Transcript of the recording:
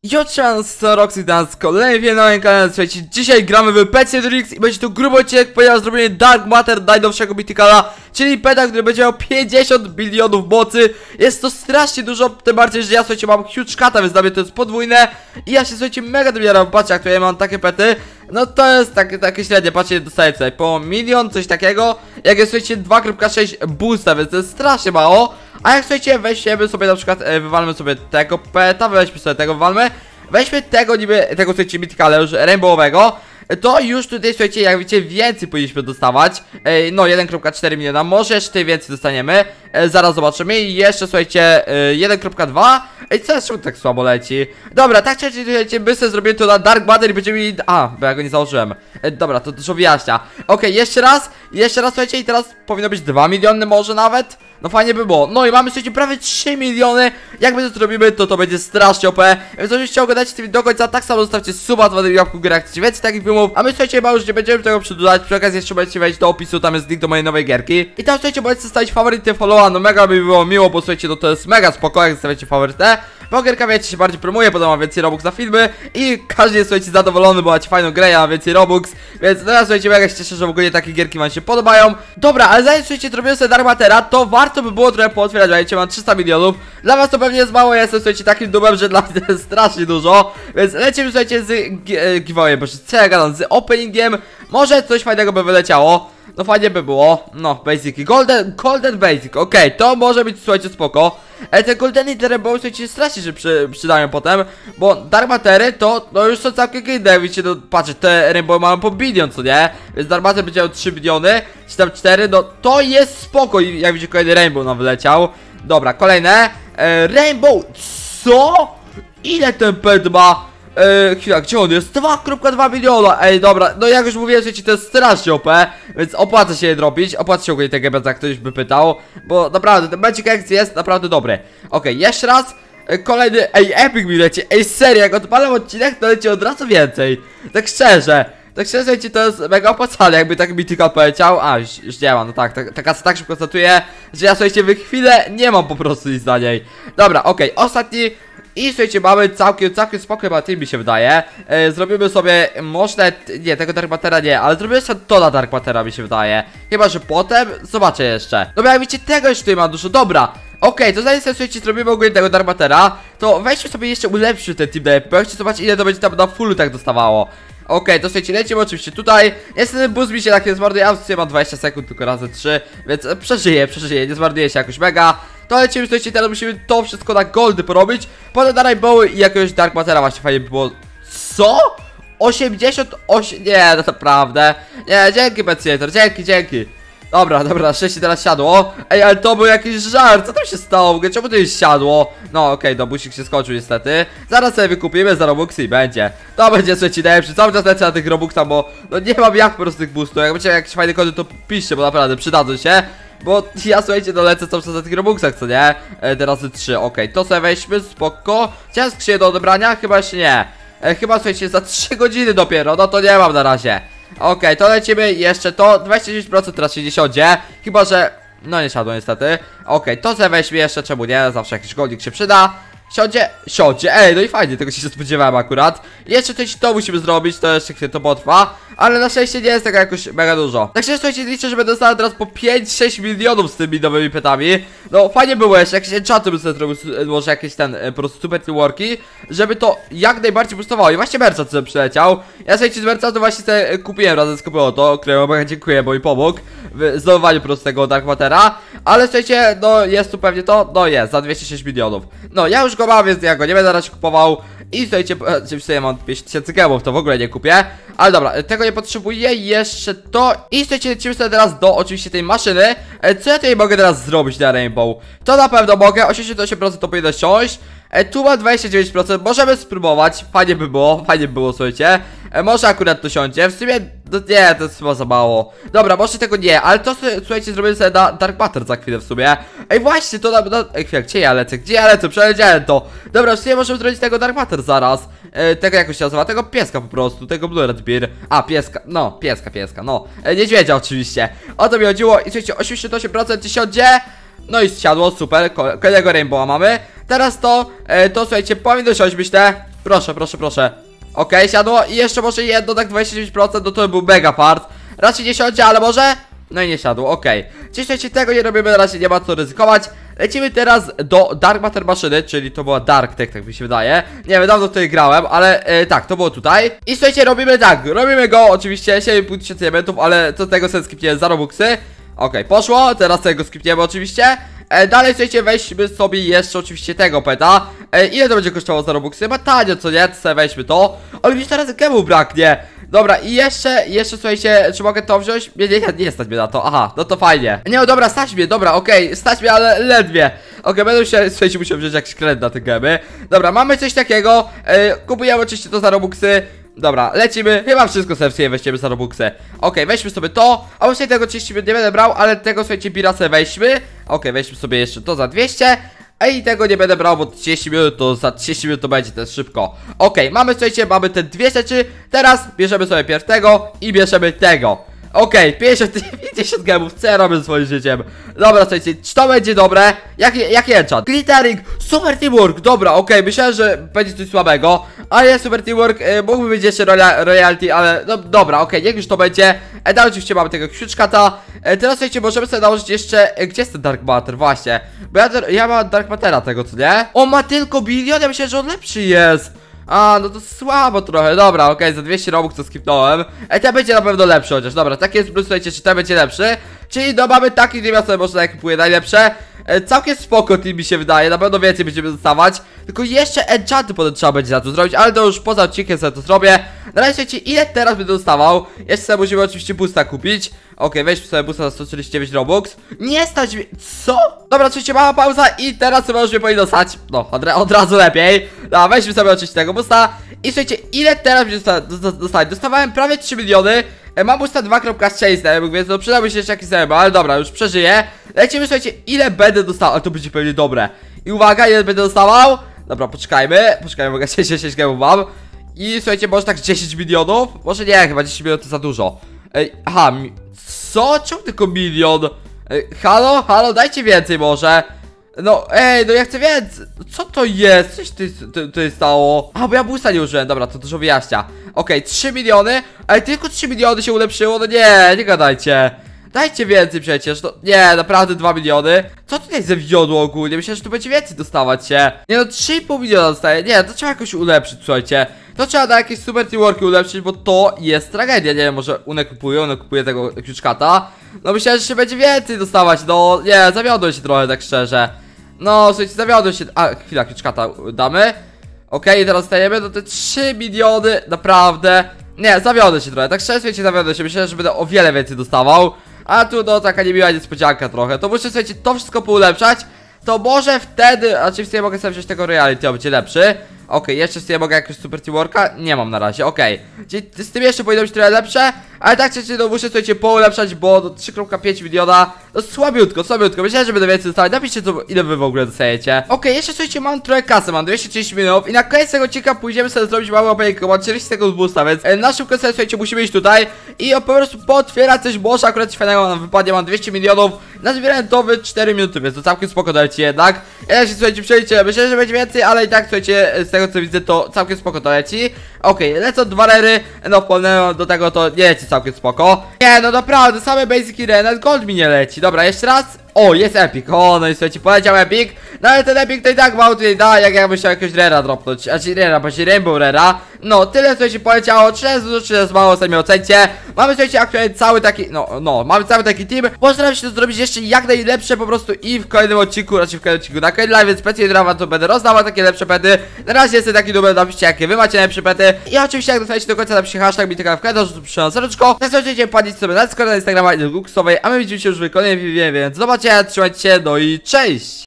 Siemano, z Roxy Dance, kolejny na moim kanale. Słuchajcie, dzisiaj gramy w Pet Simulator i będzie to gruby odcinek, ponieważ zrobienie Dark Matter najnowszego Mythicala, czyli peta, który będzie miał 50 bilionów mocy. Jest to strasznie dużo, tym bardziej, że ja, słuchajcie, mam huge kata, więc dla mnie to jest podwójne. I ja się, słuchajcie, mega dobieram. Patrzcie, jak tutaj mam takie pety. No to jest takie średnie, patrzcie, dostaję tutaj po milion, coś takiego. Jak jest, słuchajcie, 2.6 boosta, więc to jest strasznie mało. A jak, słuchajcie, weźmiemy sobie na przykład, wywalmy sobie tego peta, weźmy sobie tego, wywalmy. Weźmy tego niby, tego, słuchajcie, Mythicala już rainbowowego. To już tutaj, słuchajcie, jak widzicie, więcej powinniśmy dostawać. No 1.4 miliona, może jeszcze tutaj więcej dostaniemy. Zaraz zobaczymy. I jeszcze, słuchajcie, 1.2. Co jest, czemu tak słabo leci? Dobra, tak czy inaczej, słuchajcie, my sobie zrobimy to na Dark Matter i będziemy mieli... bo ja go nie założyłem. Dobra, to dużo wyjaśnia. Okej, jeszcze raz, słuchajcie, i teraz powinno być 2 miliony może nawet. No fajnie by było. No i mamy, słuchajcie, prawie 3 miliony. Jak my to zrobimy, to będzie strasznie OP. Więc oczywiście oglądajcie tym do końca. Tak samo zostawcie suba, z łapką w górę, jak chcecie więcej takich filmów. A my, słuchajcie, chyba już nie będziemy tego przedłużać. Przy okazji jeszcze będziecie wejść do opisu, tam jest link do mojej nowej gierki. I tam, słuchajcie, możecie zostawić faworyty, followa. No mega by było miło, bo słuchajcie, no to jest mega spoko, jak zostawiacie faworytę. Bo gierka, wiecie, się bardziej promuje, potem ma więcej robux na filmy. I każdy jest, słuchajcie, zadowolony, bo macie fajną grę, a więcej robux. Więc teraz, słuchajcie, mega się cieszę, że w ogóle takie gierki wam się podobają. Dobra, ale zanim, słuchajcie, zrobiłem sobie Dark Mattera, to warto by było trochę pootwierać, wiecie, mam 300 milionów. Dla was to pewnie jest mało, ja jestem, słuchajcie, takim dumem, że dla mnie to jest strasznie dużo. Więc lecimy, słuchajcie, z giveaway, bo co ja gadam, z openingiem. Może coś fajnego by wyleciało. No fajnie by było. No, basic, golden basic, okej, to może być, słuchajcie, spoko. Te golden i te rainbow, słuchajcie, strasznie się przydają potem. Bo Dark Mattery to już są całkiem inne, widzicie, no patrzcie, te rainbow mają po bilion, co nie? Więc Dark Matter będzie miał 3 biliony, czy tam 4, no to jest spoko. I jak widzicie, kolejny rainbow nam wyleciał. Dobra, kolejne rainbow, co? Ile ten pet ma? Chwila, gdzie on jest? 2.2 miliona. Ej, dobra, no jak już mówiłem, słuchajcie, to jest strasznie OP. Więc opłaca się je drobić. Opłaca się ogólnie tego beta, jak ktoś by pytał. Bo naprawdę, ten Magic X jest naprawdę dobry. Okej, jeszcze raz. Kolejny, ej, epic mi leci. Ej, serio, jak odpalam odcinek, to leci od razu więcej. Tak szczerze, słuchajcie, to jest mega opłacalne, jakby tak Mythical poleciał. Już nie ma, no tak szybko statuje, że ja, słuchajcie, w chwilę nie mam po prostu nic na niej. Dobra, okej, ostatni. I słuchajcie, mamy całkiem spoko, chyba tym mi się wydaje. Zrobimy sobie, może nie, tego Dark Mattera nie, ale zrobimy sobie to na Dark Mattera, mi się wydaje. Chyba że potem, zobaczę jeszcze. Dobra, jak widzicie, tego już tutaj ma dużo, dobra. Okej, to zanim sobie, słuchajcie, zrobimy ogólnie tego Dark Mattera, to weźmy sobie jeszcze ulepszyć ten team DP, chcecie zobaczyć, ile to będzie tam na fullu tak dostawało. Okej, to słuchajcie, lecimy oczywiście tutaj. Niestety boost mi się tak nie zmarnuje, ja w sumie mam 20 sekund, tylko razy 3. Więc przeżyję, nie zmarnuje się jakoś mega. To lecimy, słuchajcie, teraz musimy to wszystko na goldy porobić. Potem na rainbowy i jakiegoś Dark Mattera właśnie fajnie by było. Co? 88, nie, no naprawdę. Nie, dzięki Pet Simulator, dzięki. Dobra, szczęście teraz siadło. Ej, ale to był jakiś żart, co tam się stało? Czemu to już siadło? No okej, no busik się skończył niestety. Zaraz sobie wykupimy za robuxy i będzie. To będzie, słuchajcie, najlepszy. Cały czas lecę na tych robuxach, bo no nie mam jak po prostu tych boostów. Jak będziecie jakieś fajne kody, to piszcie, bo naprawdę przydadzą się. Bo ja, słuchajcie, no lecę cały czas na tych robuxach, co nie? Teraz 3, okej, to sobie weźmy, spoko. Chciałem skrzynię do odebrania? Chyba jeszcze nie. Chyba, słuchajcie, za 3 godziny dopiero, no to nie mam na razie. Okej, to lecimy jeszcze to, 29% teraz się nie siądzie. Chyba że, no nie siadło niestety. Okej, to sobie weźmie jeszcze, czemu nie, zawsze jakiś goldik się przyda. Siądzie, ej, no i fajnie, tego się spodziewałem akurat. Jeszcze coś to musimy zrobić, to jeszcze chwilę to potrwa. Ale na szczęście nie jest tego jakoś mega dużo. Także słuchajcie, liczę, że będę dostał teraz po 5-6 milionów z tymi nowymi petami. No fajnie było jeszcze, jakieś enchanty bym sobie zrobił, może jakieś po prostu super worki, żeby to jak najbardziej boostowało. I właśnie Merchant sobie przyleciał. Ja, słuchajcie, z Merchantu właśnie sobie kupiłem razem z to, któremu mega dziękuję, bo mi pomógł w zdobywaniu po prostu tego Dark Mattera. Ale słuchajcie, no jest tu pewnie to, no jest, za 206 milionów. No ja już go mam, więc ja go nie będę na razie kupował. I słuchajcie, ja mam 50 tysięcy gemów, to w ogóle nie kupię. Ale dobra, tego nie potrzebuję, jeszcze to. I słuchajcie, lecimy sobie teraz do oczywiście tej maszyny. Co ja tutaj mogę teraz zrobić na Rainbow? To na pewno mogę, 88% to powinno siąść. Tu mam 29%, możemy spróbować. Fajnie by było, słuchajcie. Może akurat to siądzie, w sumie, no nie, to jest chyba za mało. Dobra, może tego nie, ale to słuchajcie, zrobimy sobie na Dark Matter za chwilę w sumie. Ej, właśnie, to ej, chwilę, gdzie ja lecę, przeleciałem to. Dobra, w sumie możemy zrobić tego Dark Matter zaraz. Tego jakoś się nazywa, tego pieska po prostu, tego Blue Red Bear. Pieska, no, pieska, no. Niedźwiedzia oczywiście, o to mi chodziło. I słuchajcie, 88% siądzie. No i siadło, super, kolejnego Rainbowa mamy. Teraz to słuchajcie, powinno siąść, myślę. Proszę, proszę, proszę. Okej, siadło i jeszcze może jedno, tak 29%, no to był mega fart. Raczej nie siądzie, ale może? No i nie siadło, okej. Czyli słuchajcie, tego nie robimy, na razie nie ma co ryzykować. Lecimy teraz do Dark Matter maszyny, czyli to była Dark Tech, tak mi się wydaje. Nie wiem, dawno tutaj grałem, ale tak, to było tutaj. I słuchajcie, robimy tak, robimy go oczywiście 7,5 elementów, ale co tego sobie skipniemy za robuxy. Okej, poszło, teraz tego skipniemy oczywiście. Dalej słuchajcie, weźmy sobie jeszcze oczywiście tego peta. Ile to będzie kosztowało za robuxy? Chyba tanio, co nie? To sobie weźmy to. Ale mi teraz gemu braknie. Dobra, i jeszcze słuchajcie, czy mogę to wziąć? Nie stać mnie na to, aha, no to fajnie. Nie, no dobra, stać mnie, dobra, okej, stać mnie, ale ledwie. Okej, będę się, słuchajcie, musiał wziąć jakiś kredyt na te gemy. Dobra, mamy coś takiego, kupujemy oczywiście to za robuxy. Dobra, lecimy, chyba wszystko sobie weźmiemy za robuxy. Okej, weźmy sobie to, a właśnie tego 30 minut nie będę brał, ale tego słuchajcie, bira sobie weźmy. Okej, weźmy sobie jeszcze to za 200. Ej, tego nie będę brał, bo 30 minut to za 30 minut to będzie też szybko. Okej, mamy, słuchajcie, mamy te dwie rzeczy. Teraz bierzemy sobie pierw tego i bierzemy tego. Okej, 50 gemów, co ja robię ze swoim życiem? Dobra, słuchajcie, czy to będzie dobre? Jaki enchant? Glittering, super teamwork, dobra, okej, myślałem, że będzie coś słabego. Ale super teamwork, mógłby być jeszcze royalty, ale no dobra, okej, niech już to będzie. Dalej oczywiście mamy tego ksiuczkata. Teraz słuchajcie, możemy sobie nałożyć jeszcze, gdzie jest ten Dark Matter, właśnie. Bo ja mam Dark Mattera tego, co nie? On ma tylko bilion, ja myślałem, że on lepszy jest. A, no to słabo trochę, dobra, okej, za 200 robux to skipnąłem. Ten będzie na pewno lepszy chociaż, dobra, tak jest plus, słuchajcie, czy ten będzie lepszy. Czyli no mamy taki team, ja sobie można jak kupuję najlepsze. Całkiem spoko team mi się wydaje, na pewno więcej będziemy dostawać. Tylko jeszcze enchanty potem trzeba będzie za to zrobić, ale to już poza odcinkiem sobie to zrobię. Na razie słuchajcie, ile teraz będę dostawał? Jeszcze sobie musimy oczywiście boosta kupić. Okej, weźmy sobie boosta za 149 robux. Nie stać mi... Co? Dobra, słuchajcie, mała pauza i teraz chyba już mnie powinno stać. No, od razu lepiej. No, weźmy sobie oczywiście tego boosta. I słuchajcie, ile teraz będzie dostać? Dostawałem prawie 3 miliony. Mam boosta 2.6, więc no przydałby się jeszcze jakiś zajęty, ale dobra, już przeżyję. Lecimy, słuchajcie, ile będę dostawał, ale to będzie pewnie dobre. I uwaga, ile będę dostawał? Dobra, poczekajmy, mogę 6 gemów mam. I słuchajcie, może tak 10 milionów? Może nie, chyba 10 milionów to za dużo. Aha, co? Czemu tylko milion? Halo, dajcie więcej może. No, no ja chcę więcej. Co to jest? Coś to stało. A, bo ja boosta nie użyłem, dobra, to dużo wyjaśnia. Okej, 3 miliony, ale tylko 3 miliony się ulepszyło, no nie gadajcie. Dajcie więcej przecież, no nie, naprawdę 2 miliony. Co tutaj zawiodło ogólnie? Myślę, że tu będzie więcej dostawać się. Nie no, 3,5 miliona dostaje, nie, to trzeba jakoś ulepszyć, słuchajcie. To trzeba na jakieś super teamworki ulepszyć, bo to jest tragedia. Nie wiem, może Une kupuje tego ksiuczkata. No myślałem, że się będzie więcej dostawać, no nie, zawiodłem się trochę, tak szczerze. No, słuchajcie, zawiodłem się. A, chwila, ksiuczkata damy. Okej, teraz dostajemy, no te 3 miliony, naprawdę. Nie, zawiodę się trochę, tak szczerze, słuchajcie, zawiodę się. Myślałem, że będę o wiele więcej dostawał. A tu no taka niemiła niespodzianka trochę. To muszę, słuchajcie, to wszystko poulepszać. To może wtedy, a czy mogę sobie wziąć tego reality, on będzie lepszy. Okej, jeszcze z tym mogę jakiegoś super teamworka? Nie mam na razie, okej. Czyli z tym jeszcze powinno być trochę lepsze. Ale tak czy no muszę, słuchajcie, poulepszać, bo do 3,5 miliona. No słabiutko. Myślałem, że będę więcej dostawać. Napiszcie to, ile wy w ogóle dostajecie. Okej, jeszcze słuchajcie, mam trochę kasy, mam 230 milionów. I na koniec tego odcinka pójdziemy sobie zrobić małe opejko. Mam 40 sekund boosta, więc na szybko sobie, słuchajcie, musimy iść tutaj. I po prostu potwierać coś, może akurat coś fajnego nam wypadnie. Mam 200 milionów. Nazbierałem to w 4 minuty, więc to całkiem spoko dajcie jednak. Ja się, słuchajcie, przejdzie. Myślę, że będzie więcej, ale i tak, słuchajcie, z tego co widzę, to całkiem spoko to leci. Okej, lecą 2 rery. No, wpłynęło do tego, to nie leci całkiem spoko. Nie, no naprawdę, same basic i Renat Gold mi nie leci. Dobra, jeszcze raz. O, jest epic, o, no i słuchajcie, poleciał epic. No ale ten epic to i tak mało tutaj da, jak ja bym chciał jakiegoś rera dropnąć. Znaczy rera, właśnie rainbow rera. No, tyle, słuchajcie, poleciało, 3 razy dużo, 3 razy mało, sami ocencie. Mamy, słuchajcie, aktualnie cały taki, mamy cały taki team. Postaram się to zrobić jeszcze jak najlepsze po prostu i w kolejnym odcinku, raczej w kolejnym odcinku na Coin Live, więc specjalnie dla was to będę rozdawał takie lepsze pety. Na razie jest taki numer, napiszcie jakie wy macie najlepsze pety. I oczywiście jak dostajecie do końca, napiszcie hashtag BitCala w komentarzu, przyszedłem serduszko. Zasłuchajcie, płacić sobie na Instagrama i Google, a my widzimy się już w kolejnym filmie, więc zobaczcie, trzymajcie się, no i cześć!